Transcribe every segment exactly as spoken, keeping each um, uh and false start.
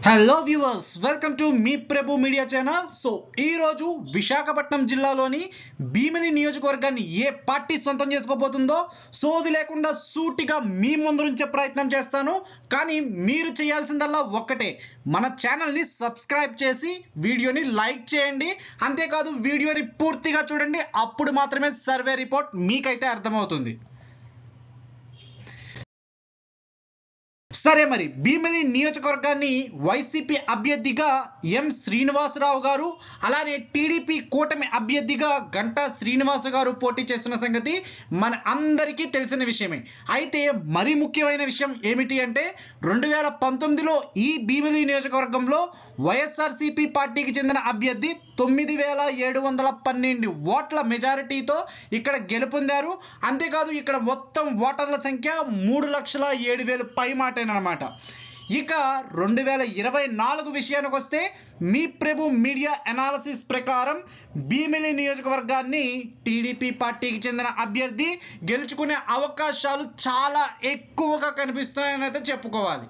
Hello viewers, welcome to మీ Prabhu media channel. So ఈ రోజు విశాఖపట్నం జిల్లాలోని భీమిలి నియోజకవర్గాన్ని ఏ పార్టీ సొంతం చేసుకోబోతుందో సోది లేకుండా సూటిగా మీ ముందు ఉంచే ప్రయత్నం చేస్తాను. కానీ మీరు చేయాల్సిందల్లా ఒక్కటే, మన ఛానల్ని సబ్స్క్రైబ్ చేసి వీడియోని లైక్ చేయండి. అంతేకాదు వీడియోని పూర్తిగా చూడండి, అప్పుడు మాత్రమే సర్వే రిపోర్ట్ మీకైతే అర్థమవుతుంది. సరే, మరి భీమిలి నియోజకవర్గాన్ని వైసీపీ అభ్యర్థిగా ఎం శ్రీనివాసరావు గారు, అలానే టీడీపీ కూటమి అభ్యర్థిగా గంటా శ్రీనివాస గారు పోటీ చేస్తున్న సంగతి మన అందరికీ తెలిసిన విషయమే. అయితే మరీ ముఖ్యమైన విషయం ఏమిటి అంటే, రెండు వేల పంతొమ్మిదిలో ఈ భీమిలి నియోజకవర్గంలో వైఎస్ఆర్సీపీ పార్టీకి చెందిన అభ్యర్థి తొమ్మిది వేల ఏడు వందల పన్నెండు ఓట్ల మెజారిటీతో ఇక్కడ గెలుపొందారు. అంతేకాదు ఇక్కడ మొత్తం ఓటర్ల సంఖ్య మూడు లక్షల ఏడు వేలు పై మాటేనమాట. ఇక రెండు వేల ఇరవై నాలుగు విషయానికి వస్తే మీ ప్రభు మీడియా అనాలిసిస్ ప్రకారం భీమిలి నియోజకవర్గాన్ని టీడీపీ పార్టీకి చెందిన అభ్యర్థి గెలుచుకునే అవకాశాలు చాలా ఎక్కువగా కనిపిస్తున్నాయని అయితే చెప్పుకోవాలి.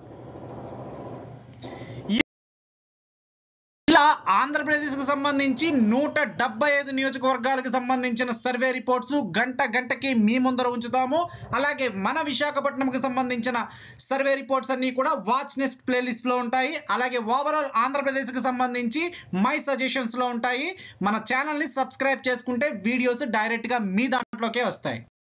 ఇలా ఆంధ్రప్రదేశ్కు సంబంధించి నూట డెబ్బై ఐదు నియోజకవర్గాలకు సంబంధించిన సర్వే రిపోర్ట్స్ గంట గంటకి మీ ముందర ఉంచుతాము. అలాగే మన విశాఖపట్నంకి సంబంధించిన సర్వే రిపోర్ట్స్ అన్ని కూడా వాచ్ నెక్స్ట్ ప్లేలిస్ట్ లో ఉంటాయి. అలాగే ఓవరాల్ ఆంధ్రప్రదేశ్కి సంబంధించి మై సజెషన్స్ లో ఉంటాయి. మన ఛానల్ని సబ్స్క్రైబ్ చేసుకుంటే వీడియోస్ డైరెక్ట్ గా మీ దాంట్లోకే వస్తాయి.